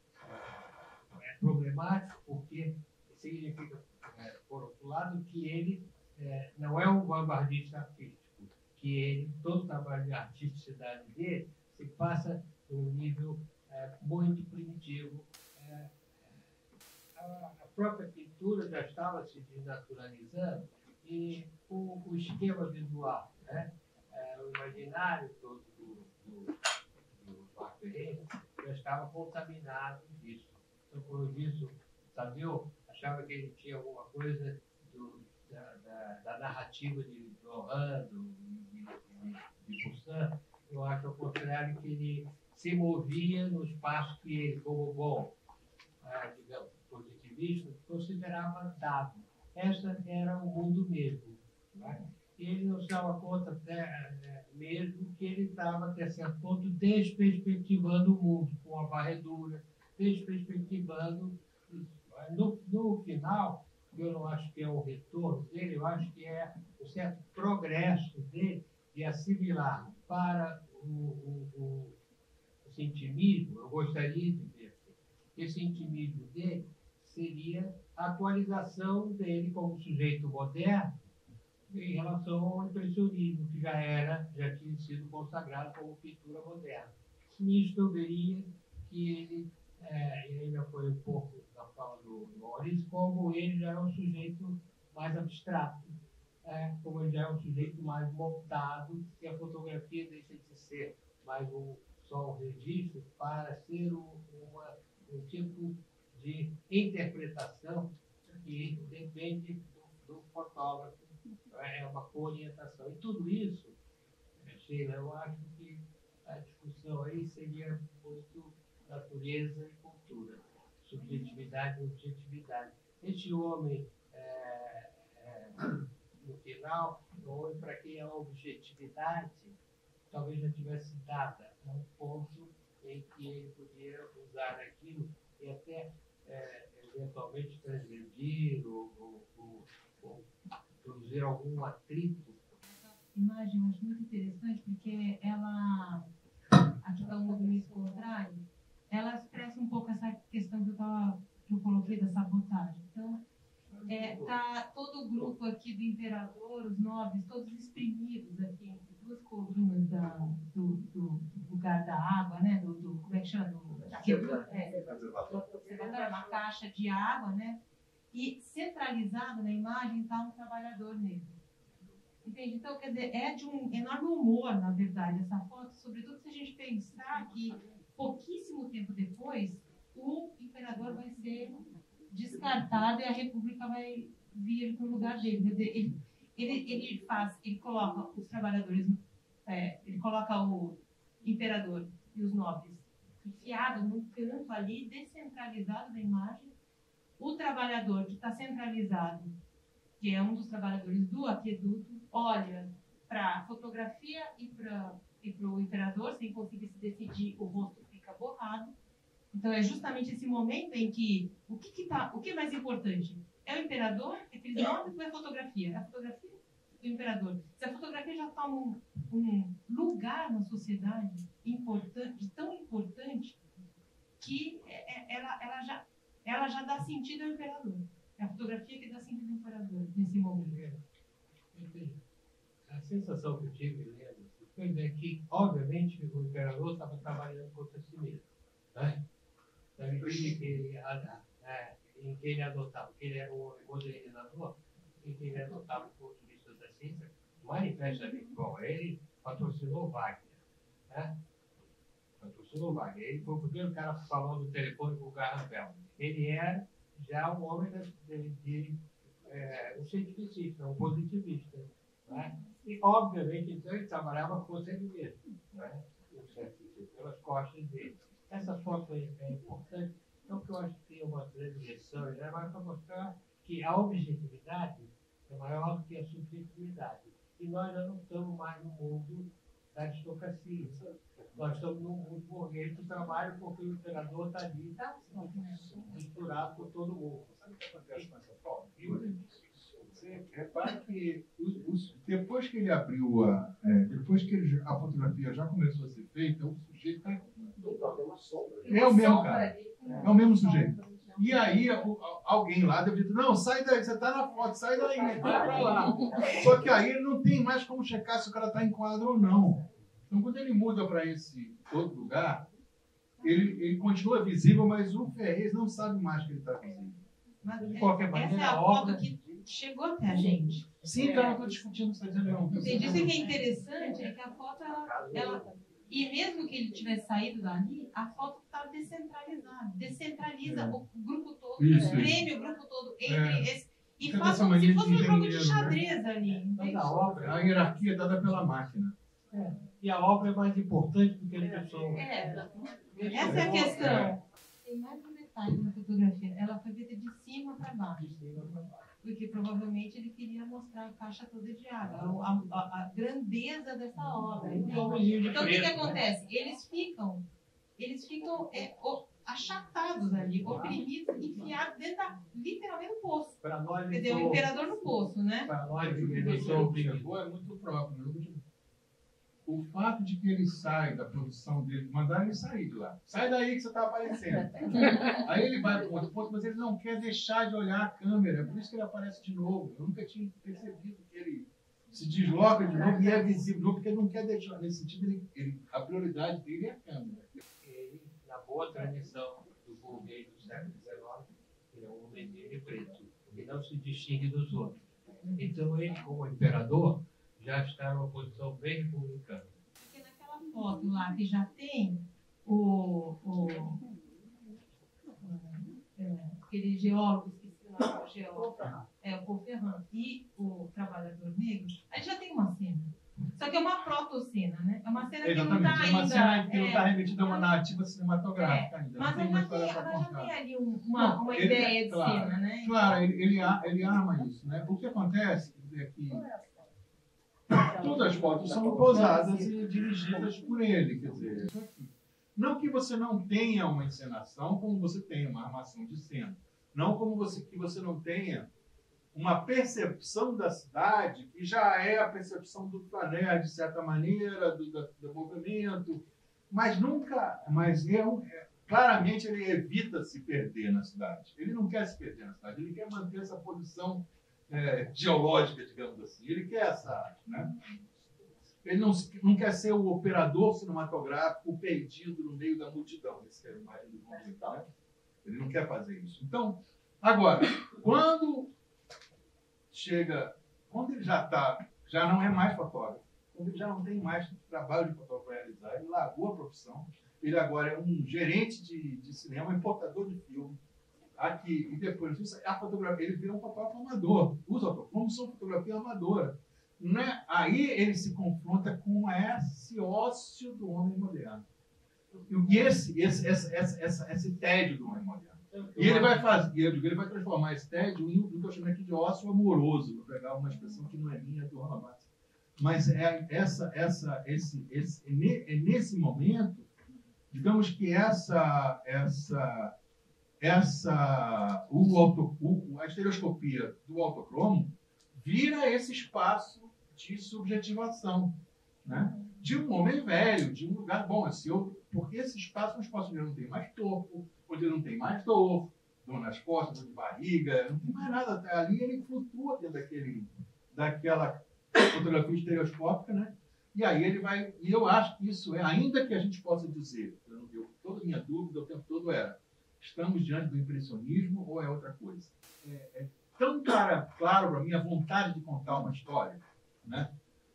é problemático, porque significa, é, por outro lado, que ele É, não é um vanguardista artístico, que ele, todo o trabalho de artisticidade dele se passa num nível é, muito primitivo. É, a, a própria pintura já estava se desnaturalizando e o, o esquema visual, né? É, o imaginário todo do, do, do Barthes já estava contaminado disso. Então, por isso, Saviu achava que ele tinha alguma coisa do Da, da, da narrativa de Lohan, de, de, de Poussin. Eu acho ao contrário que ele se movia no espaço que ele, como bom, ah, digamos, positivista, considerava dado. Essa era o mundo mesmo. Né? E ele não se dava conta até, mesmo que ele estava, até certo ponto, desperspectivando o mundo, com a varredura, desperspectivando. No, no final, eu não acho que é o retorno dele, eu acho que é um certo progresso dele de assimilar para o, o, o, esse intimismo. Eu gostaria de ver esse intimismo dele seria a atualização dele como sujeito moderno em relação ao impressionismo, que já era, já tinha sido consagrado como pintura moderna. Nisso eu veria que ele, é, e ainda foi um pouco da fala do Maurício, como ele já é um sujeito mais abstrato, é, como ele já é um sujeito mais montado, que a fotografia deixa de ser mais um, só um registro para ser um, uma, um tipo de interpretação que depende do, do fotógrafo, é uma orientação. E tudo isso, Sheila, eu acho que a discussão aí seria muito natureza e cultura, subjetividade e objetividade. Este homem, é, é, no final, um homem para quem a objetividade talvez já tivesse dada a um ponto em que ele podia usar aquilo e até é, eventualmente transgredir ou, ou, ou, ou produzir algum atrito. Imagem eu acho muito interessante porque ela, a questão do movimento contrário, ela expressa um pouco essa questão que eu, tava, que eu coloquei da sabotagem. Então, é, tá todo o grupo aqui do imperador, os nobres, todos exprimidos aqui entre duas colunas da, do, do lugar da água, né? Do, do, como é que chama? Do, aquele, é, é uma caixa de água, né? E centralizado na imagem está um trabalhador negro. Entende? Então, quer dizer, é de um enorme humor, na verdade, essa foto, sobretudo se a gente pensar que pouquíssimo tempo depois o imperador vai ser descartado e a república vai vir no lugar dele. Quer dizer, ele, ele, ele faz, ele coloca os trabalhadores, é, ele coloca o imperador e os nobres enfiados num canto ali, descentralizado da imagem. O trabalhador que está centralizado, que é um dos trabalhadores do aqueduto, olha para a fotografia e para e para o imperador, sem conseguir se decidir, o rosto fica borrado. Então é justamente esse momento em que o que, que, tá, o que é mais importante? É o imperador, aqueles nomes, ou é a fotografia? É a fotografia do imperador. Se a fotografia já toma um, um lugar na sociedade importante, tão importante, que ela, ela, já, ela já dá sentido ao imperador. É a fotografia que dá sentido ao imperador nesse momento. A sensação que eu tive lendo foi que, obviamente, o imperador estava trabalhando contra si mesmo. Né? Na medida em que ele, é, em que ele adotava, que ele era um homem modernizador, em que ele adotava o ponto de vista da ciência, manifestamente, bom, ele patrocinou Wagner. Né? Patrocinou Wagner. Ele foi o primeiro cara falando no telefone com o Garrampel. Ele era já um homem de, de, de é, um cientificista, um positivista. Né? E, obviamente, então, ele trabalhava contra ele mesmo, né? Pelas costas dele. Essa foto é, é importante, então, que eu acho que tem uma grande lição, né? Mas para mostrar que a objetividade é maior do que a subjetividade. E nós já não estamos mais no mundo da aristocracia. Nós estamos no mundo burguês do trabalho, porque o imperador está ali, está misturado com todo mundo. Sabe o que acontece com essa foto? Você repara que os, os, depois que ele abriu a. É, depois que ele, a fotografia já começou a ser feita, o sujeito está. É o mesmo cara. É o mesmo sujeito. E aí o, alguém lá deve dizer, não, sai daí, você está na foto, sai daí, vai para lá. Só que aí ele não tem mais como checar se o cara está em quadro ou não. Então quando ele muda para esse outro lugar, ele, ele continua visível, mas o Ferrez não sabe mais que ele está visível. Mas de qualquer maneira, essa é a foto que chegou até a gente. Sim, então eu estou discutindo, você está dizendo não. Entendi. Isso que é interessante é que a foto, ela, ela, e mesmo que ele tivesse saído dali, a foto está descentralizada. Descentraliza é. o grupo todo, isso, prêmio isso. o grupo todo entre é. esse. E Fica faz como se fosse um jogo de xadrez, né? ali. Mas a, obra, a hierarquia é dada pela máquina. É. E a obra é mais importante do que a pessoa. É. Essa é a questão. tem mais de um detalhe na fotografia. Ela foi feita de cima para baixo. De cima para baixo. Porque provavelmente ele queria mostrar a caixa toda de água, a, a, a grandeza dessa obra. Então, então o que, que acontece? Eles ficam, eles ficam é, o, achatados ali, oprimidos, enfiados dentro da, literalmente no poço. Para nós, Quer dizer, o imperador no poço, né? Para nós, O que ele o deixou professor oprimido. observou é muito próprio. Né? O fato de que ele sai da produção dele, mandaram ele sair de lá. Sai daí que você está aparecendo. Aí ele vai para um outro ponto, mas ele não quer deixar de olhar a câmera. É por isso que ele aparece de novo. Eu nunca tinha percebido que ele se desloca de novo e é visível, porque ele não quer deixar. Nesse sentido, ele, ele, a prioridade dele é a câmera. Ele, na boa tradição do burguês do século dezenove, ele é um homem negro e preto, que não se distingue dos outros. Então, ele, como imperador, já está numa posição bem republicana. Porque naquela foto lá que já tem o, o é, aquele geólogo, esqueci o nome do geólogo, é, o Paul Ferrand, e o trabalhador negro, aí já tem uma cena. Só que é uma proto-cena, né? É uma cena que não Exatamente, está é uma ainda... cena que não está é, remetida a uma narrativa cinematográfica ainda. mas Não tem ela uma já tem, história para ela já contar. tem ali um- uma, uma Ele- ideia de claro, cena, né? Claro, ele, ele, a- ele arma isso. Né? O que acontece é que todas as fotos são posadas e dirigidas por ele. Quer dizer, isso aqui. Não que você não tenha uma encenação como você tem uma armação de cena. Não como você, que você não tenha uma percepção da cidade que já é a percepção do Flaner, de certa maneira, do, do, do movimento, mas nunca, mas é um, é, claramente ele evita se perder na cidade. Ele não quer se perder na cidade, ele quer manter essa posição é, geológica, digamos assim. Ele quer essa, né? Ele não, não quer ser o operador cinematográfico perdido no meio da multidão. Esse é o mais do momento, né? Ele não quer fazer isso. Então, agora, quando chega, quando ele já está, já não é mais fotógrafo, quando ele já não tem mais trabalho de fotógrafo para realizar, ele largou a profissão, ele agora é um gerente de, de cinema, importador de filme, aqui, e depois disso, a fotografia, ele vira um fotógrafo amador, os autocromos são fotografia amadora. Não é? Aí ele se confronta com esse ócio do homem moderno. E esse, esse, esse, esse, esse, esse tédio do homem moderno. E ele vai fazer, eu digo, ele vai transformar esse tédio em o que eu chamo aqui de ócio amoroso, vou pegar uma expressão que não é minha, é do Roland. Mas é essa, essa, esse, esse, é nesse momento, digamos que essa, essa, essa, o auto, o, a estereoscopia do autocromo vira esse espaço de subjetivação, né? De um homem velho, de um lugar bom, assim, eu, porque esse espaço, um espaço onde ele não tem mais topo, onde ele não tem mais dor, dor nas costas, dor de barriga, não tem mais nada. Até ali ele flutua dentro daquele, daquela fotografia estereoscópica, né? E aí ele vai, e eu acho que isso é, ainda que a gente possa dizer, eu não eu, toda a minha dúvida o tempo todo era, estamos diante do impressionismo ou é outra coisa? É, é tão clara, claro para mim a vontade de contar uma história, né?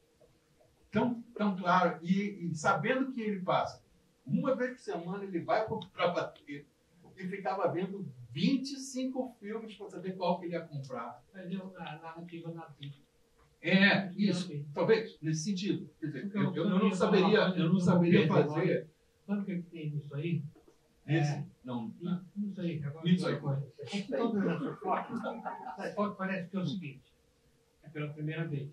Tão, tão claro, e, e sabendo que ele passa, uma vez por semana ele vai para bater, e ficava vendo vinte e cinco filmes para saber qual que ele ia comprar. Mas eu, a narrativa nativa. É, isso, talvez, nesse sentido. Quer dizer, eu, eu, eu não saberia, eu não saberia fazer. Sabe o que tem nisso aí? Esse, É, não, não, Isso aí. Agora, Isso aí. Todas essas fotos, essa foto parece que é o seguinte, é pela primeira vez.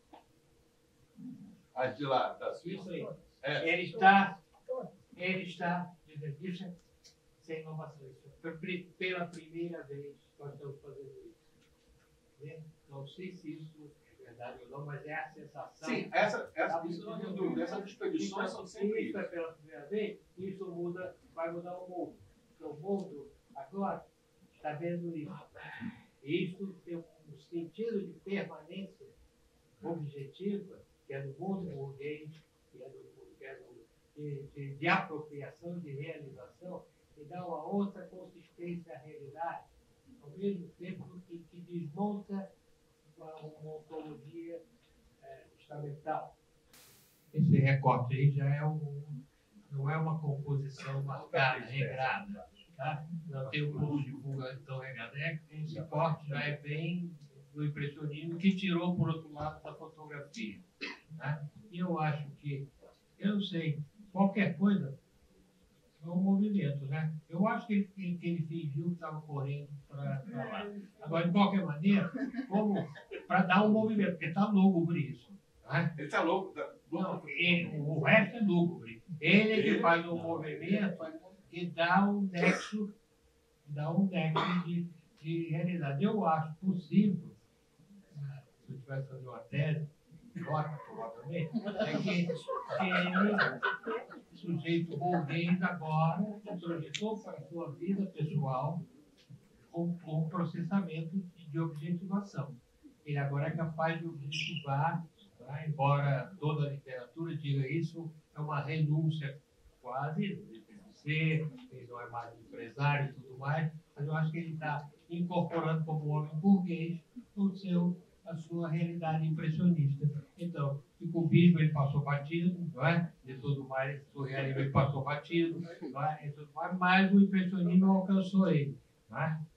as de lá, da Isso Suíça. aí. É, Ele está, ele está, isso é sem inovação. Isso é pre- pela primeira vez nós estamos fazendo isso. Né? Não sei se isso é verdade ou não, mas é a sensação. sim, essa, essa, isso não tem dúvida. Essas expedições são sempre Isso é isso. pela primeira vez, isso muda, vai mudar o mundo. Porque o mundo agora está vendo isso. E isso tem um sentido de permanência objetiva, que é do mundo burguês, que é do, que é do, de, de, de apropriação, de realização, e dá uma outra consistência à realidade, ao mesmo tempo que, que desmonta uma, uma ontologia é, estamental. Esse recorte aí já é um, não é uma composição marcada, regrada, tá? Não tem um curso de fuga tão regrado. É, esse corte já é bem do impressionismo, que tirou, por outro lado, da fotografia. Tá? E eu acho que, eu não sei, qualquer coisa é um movimento, né? Eu acho que ele, que ele fingiu que estava correndo para lá. Agora, de qualquer maneira, como para dar um movimento, porque está lúgubre isso. Né? Ele está louco. Tá... Não, ele, o resto é lúgubre. Ele é que faz um movimento e dá um nexo, dá um nexo de, de realidade. Eu acho possível, se eu tivesse fazendo uma tese, ótima, provavelmente, é que, que ele, o sujeito burguês agora se projetou para a sua vida pessoal com, com processamento de objetivação. Ele agora é capaz de objetivar, tá? Embora toda a literatura diga isso, é uma renúncia quase, de ser, ele não é mais empresário e tudo mais, mas eu acho que ele está incorporando como homem burguês o seu, a sua realidade impressionista. Então, de cubismo ele passou batido, não é? De tudo mais, surrealismo ele passou batido, não é? E tudo mais, mas o impressionismo alcançou ele, não é?